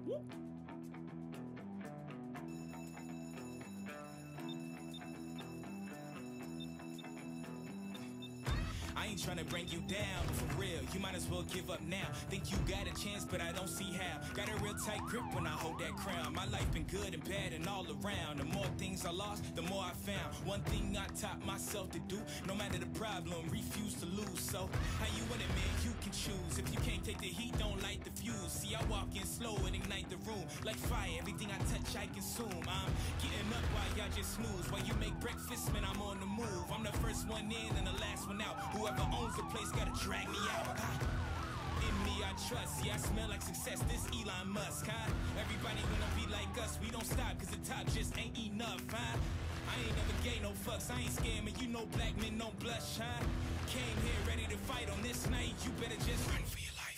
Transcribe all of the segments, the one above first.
I ain't tryna bring you down, but for real, you might as well give up now. Think you got a chance, but I don't see how. Got a real tight grip when I hold that crown. My life been good and bad and all around. The more things I lost, the more I found. One thing I taught myself to do, no matter the problem, refuse to lose. So, how you want it, man? You can choose. If you can't take the heat, don't light the fuse. See, I walk in slow and ignite the room. Like fire, everything I touch, I consume. I'm getting up while y'all just snooze. While you make breakfast, man, I'm on the move. I'm the first one in and the last one out. Whoever owns the place gotta drag me out. In me I trust, yeah, I smell like success, this Elon Musk, huh? Everybody wanna be like us, we don't stop cause the top just ain't enough, huh? I ain't never gave no fucks, I ain't scamming, you know black men don't blush, huh? Came here ready to fight on this night, you better just run for your life.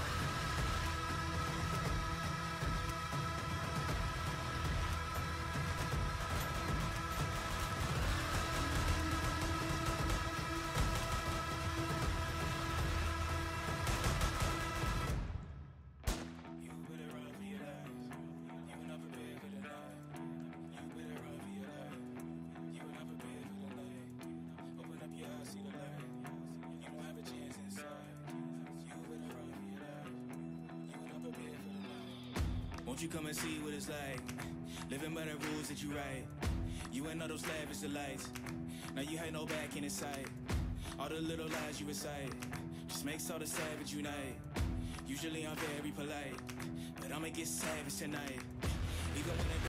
See the light, you don't have a chance inside. You better run for your life. You were not prepared for the night. Won't you come and see what it's like? Living by the rules that you write. You ain't all those lavish delights. Now you had no back in sight. All the little lies you recite just makes all the savage unite. Usually I'm very polite, but I'ma get savage tonight. Even when